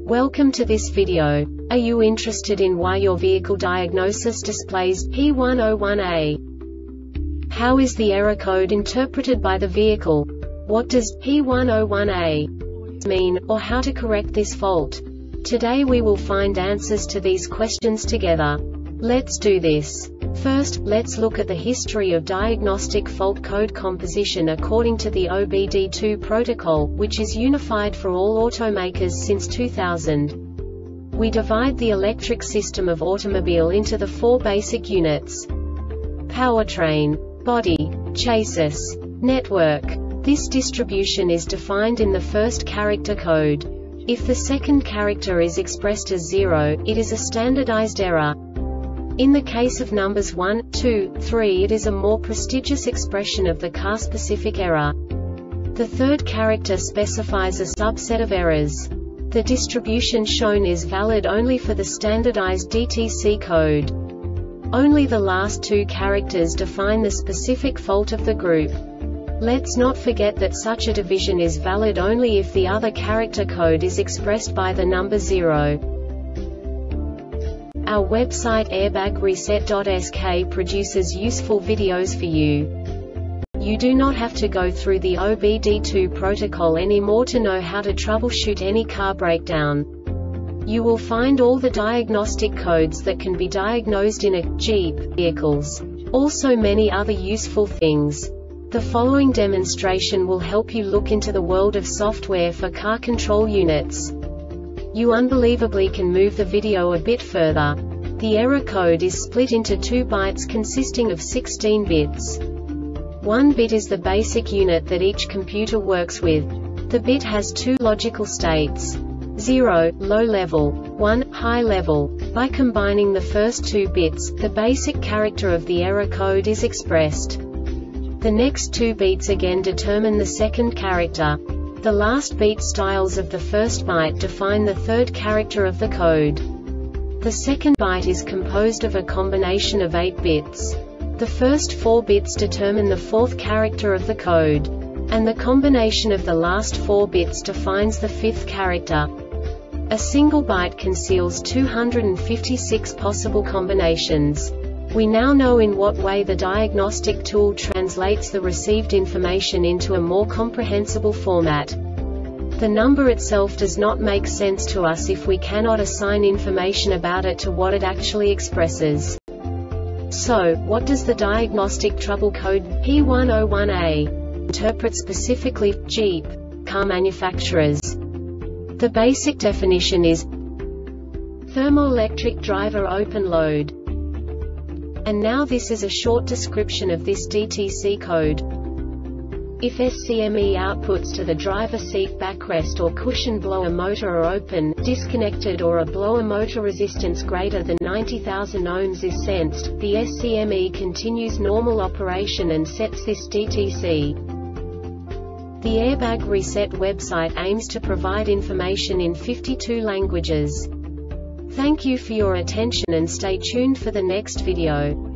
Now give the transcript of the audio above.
Welcome to this video. Are you interested in why your vehicle diagnosis displays P101A? How is the error code interpreted by the vehicle? What does P101A mean, or how to correct this fault? Today we will find answers to these questions together. Let's do this. First, let's look at the history of diagnostic fault code composition according to the OBD2 protocol, which is unified for all automakers since 2000. We divide the electric system of automobile into the four basic units: powertrain, body, chassis, network. This distribution is defined in the first character code. If the second character is expressed as 0, it is a standardized error. In the case of numbers 1, 2, 3, it is a more prestigious expression of the car-specific error. The third character specifies a subset of errors. The distribution shown is valid only for the standardized DTC code. Only the last two characters define the specific fault of the group. Let's not forget that such a division is valid only if the other character code is expressed by the number 0. Our website airbagreset.sk produces useful videos for you. You do not have to go through the OBD2 protocol anymore to know how to troubleshoot any car breakdown. You will find all the diagnostic codes that can be diagnosed in a Jeep vehicles. Also many other useful things. The following demonstration will help you look into the world of software for car control units. You unbelievably can move the video a bit further. The error code is split into 2 bytes consisting of 16 bits. 1 bit is the basic unit that each computer works with. The bit has 2 logical states: 0, low level, 1, high level. By combining the first 2 bits, the basic character of the error code is expressed. The next 2 beats again determine the second character. The last beat styles of the first byte define the third character of the code. The second byte is composed of a combination of 8 bits. The first 4 bits determine the fourth character of the code. And the combination of the last 4 bits defines the fifth character. A single byte conceals 256 possible combinations. We now know in what way the diagnostic tool translates the received information into a more comprehensible format. The number itself does not make sense to us if we cannot assign information about it to what it actually expresses. So, what does the diagnostic trouble code P101A interpret specifically for Jeep car manufacturers? The basic definition is thermoelectric driver open load. And now this is a short description of this DTC code. If SCME outputs to the driver seat backrest or cushion blower motor are open, disconnected, or a blower motor resistance greater than 90,000 ohms is sensed, the SCME continues normal operation and sets this DTC. The Airbag Reset website aims to provide information in 52 languages. Thank you for your attention and stay tuned for the next video.